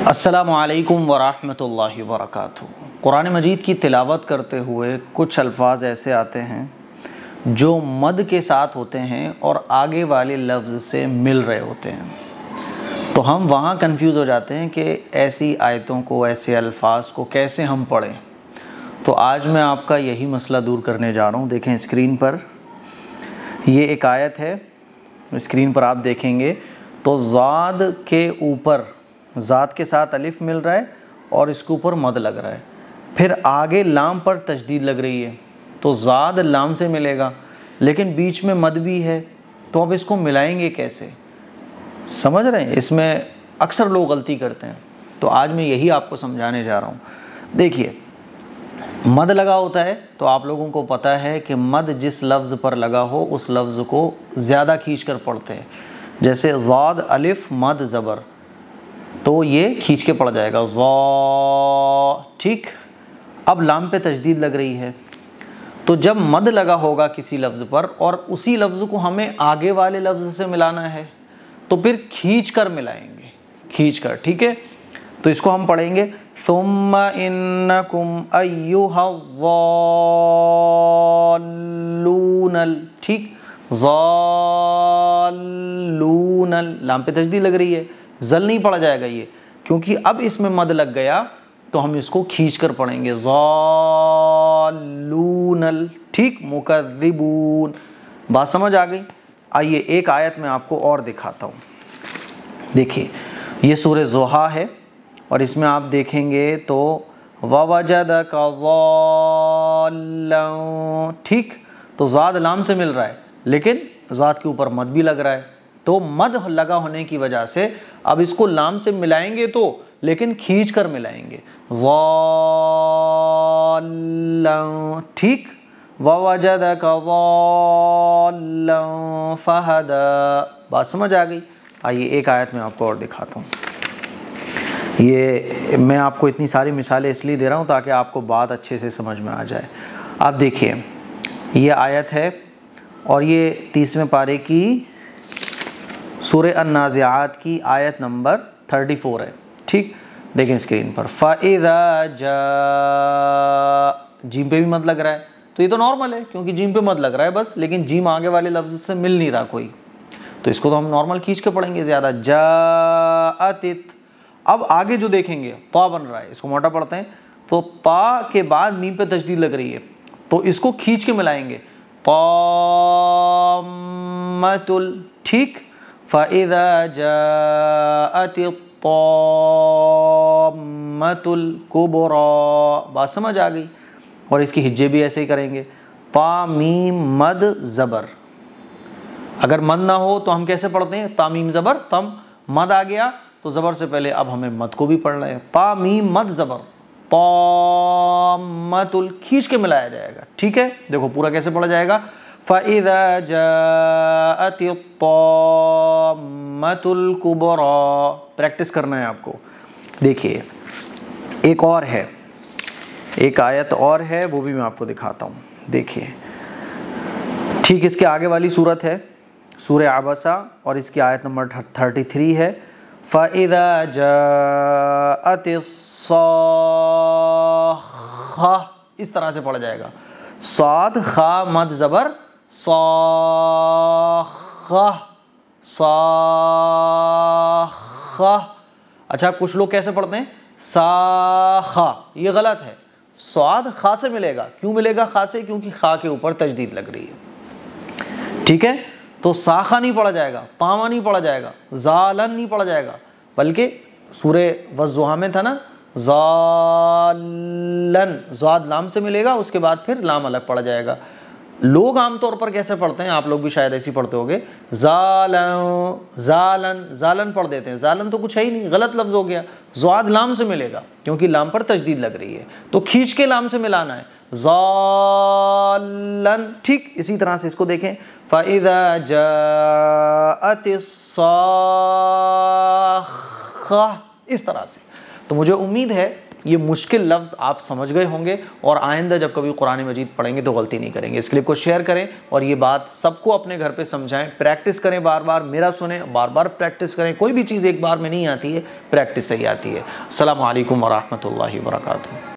السلام علیکم ورحمۃ اللہ وبرکاتہ۔ قرآن مجید کی تلاوت کرتے ہوئے کچھ الفاظ ایسے آتے ہیں جو مد کے ساتھ ہوتے ہیں اور آگے والے لفظ سے مل رہے ہوتے ہیں، تو ہم وہاں کنفیوز ہو جاتے ہیں کہ ایسی آیتوں کو، ایسے الفاظ کو کیسے ہم پڑھیں۔ تو آج میں آپ کا یہی مسئلہ دور کرنے جا رہا ہوں۔ دیکھیں اسکرین پر یہ ایک آیت ہے، اسکرین پر آپ دیکھیں گے تو زاد کے اوپر، ذات کے ساتھ الف مل رہا ہے اور اس کے اوپر مد لگ رہا ہے، پھر آگے لام پر تشدید لگ رہی ہے، تو زاد لام سے ملے گا لیکن بیچ میں مد بھی ہے، تو اب اس کو ملائیں گے کیسے؟ سمجھ رہے ہیں؟ اس میں اکثر لوگ غلطی کرتے ہیں، تو آج میں یہی آپ کو سمجھانے جا رہا ہوں۔ دیکھیے مد لگا ہوتا ہے تو آپ لوگوں کو پتہ ہے کہ مد جس لفظ پر لگا ہو اس لفظ کو زیادہ کھینچ کر پڑھتے ہیں، جیسے زاد الف مد زبر، تو یہ کھینچ کے پڑ جائے گا ضا، ٹھیک۔ اب لام پہ تشدید لگ رہی ہے، تو جب مد لگا ہوگا کسی لفظ پر اور اسی لفظ کو ہمیں آگے والے لفظ سے ملانا ہے تو پھر کھینچ کر ملائیں گے، کھینچ کر، ٹھیک ہے۔ تو اس کو ہم پڑھیں گے ثم انکم ایھا الضالون، ٹھیک، ضالون، لام پہ تشدید لگ رہی ہے، زل نہیں پڑھا جائے گا یہ، کیونکہ اب اس میں مد لگ گیا تو ہم اس کو کھینچ کر پڑھیں گے ضالون، ٹھیک، مکذبون۔ بات سمجھ آ گئی؟ آئیے ایک آیت میں آپ کو اور دکھاتا ہوں۔ دیکھیے یہ سورہ ضحیٰ ہے اور اس میں آپ دیکھیں گے تو وَوَجَدَكَ ضَالًّا، ٹھیک، تو زاد لام سے مل رہا ہے لیکن زاد کے اوپر مد بھی لگ رہا ہے، تو مد لگا ہونے کی وجہ سے اب اس کو لام سے ملائیں گے تو لیکن کھینچ کر ملائیں گے ضَالًّا، ٹھیک، وَوَجَدَكَ ضَالًّا فَهَدَىٰ۔ بات سمجھ آ گئی؟ آئیے ایک آیت میں آپ کو اور دکھاتا ہوں۔ یہ میں آپ کو اتنی ساری مثالیں اس لیے دے رہا ہوں تاکہ آپ کو بات اچھے سے سمجھ میں آ جائے۔ آپ دیکھیے یہ آیت ہے اور یہ 30ویں پارے کی سورہ النازعات کی آیت نمبر 34 ہے، ٹھیک۔ دیکھیں اسکرین پر فَإِذَا جَاءَ، جیم پہ بھی مد لگ رہا ہے تو یہ تو نارمل ہے کیونکہ جیم پہ مد لگ رہا ہے بس، لیکن جیم آگے والے لفظ سے مل نہیں رہا کوئی، تو اس کو تو ہم نارمل کھینچ کے پڑھیں گے زیادہ۔ جاءت، اب آگے جو دیکھیں گے طا بن رہا ہے، اس کو موٹا پڑھتے ہیں، تو طا کے بعد میم پہ تشدید لگ رہی ہے تو اس کو کھینچ کے ملائیں گے طامۃ، ٹھیک، فَإِذَا جَاءَتِ الطَّامَّةُ الْكُبْرَىٰ۔ بات سمجھ آ گئی؟ اور اس کی ہجے بھی ایسے ہی کریں گے، طا میم مد زبر، اگر مد نہ ہو تو ہم کیسے پڑھتے ہیں؟ تا میم زبر تم، مد آ گیا تو زبر سے پہلے اب ہمیں مد کو بھی پڑھنا ہے، تا میم مد زبر طامۃ، کھینچ کے ملایا جائے گا، ٹھیک ہے۔ دیکھو پورا کیسے پڑھا جائے گا، فَإِذَا جَاءَتِ الطَّامَّةُ الْكُبْرَىٰ، پریکٹس کرنا ہے آپ کو۔ دیکھیے ایک اور ہے، ایک آیت اور ہے، وہ بھی میں آپ کو دکھاتا ہوں۔ دیکھیے ٹھیک، اس کے آگے والی صورت ہے سورہ عبسہ اور اس کی آیت نمبر 33 ہے، فَإِذَا جَاءَتِ الصَّاخَّةُ، اس طرح سے پڑھا جائے گا، صاد خا مد زبر صاخہ، صاخہ۔ اچھا کچھ لوگ کیسے پڑھتے ہیں؟ صاخہ، یہ غلط ہے، صاد خا سے ملے گا۔ کیوں ملے گا خا سے؟ کیونکہ خا کے اوپر تشدید لگ رہی ہے، ٹھیک ہے۔ تو ساخہ نہیں پڑھا جائے گا، طامہ نہیں پڑھا جائے گا، ذالن نہیں پڑھا جائے گا، بلکہ سورہ والضحیٰ میں تھا نا ذالن، زاد لام سے ملے گا، اس کے بعد پھر لام الگ پڑھا جائے گا۔ لوگ عام طور پر کیسے پڑھتے ہیں؟ آپ لوگ بھی شاید ایسی پڑھتے ہوگے، ذالن، ذالن، ذالن پڑھ دیتے ہیں، ذالن تو کچھ ہے ہی نہیں، غلط لفظ ہو گیا، زاد لام سے ملے گا کیونکہ لام پر تشدید لگ رہی ہے، تو کھینچ کے لام سے ملانا ہے ذالن، ٹھیک۔ اسی طرح سے اس کو دیکھیں فَإِذَا جَاءَتِ الصَّاخَّةُ، اس طرح سے۔ تو مجھے امید ہے یہ مشکل لفظ آپ سمجھ گئے ہوں گے اور آئندہ جب کبھی قرآن مجید پڑھیں گے تو غلطی نہیں کریں گے۔ اس کلپ کو شیئر کریں اور یہ بات سب کو اپنے گھر پہ سمجھائیں، پریکٹس کریں، بار بار میرا سنیں، بار بار پریکٹس کریں۔ کوئی بھی چیز ایک بار میں نہیں آتی ہے، پریکٹس سے ہی آتی ہے۔ السلام علیکم ورحمۃ اللہ وبرکاتہ۔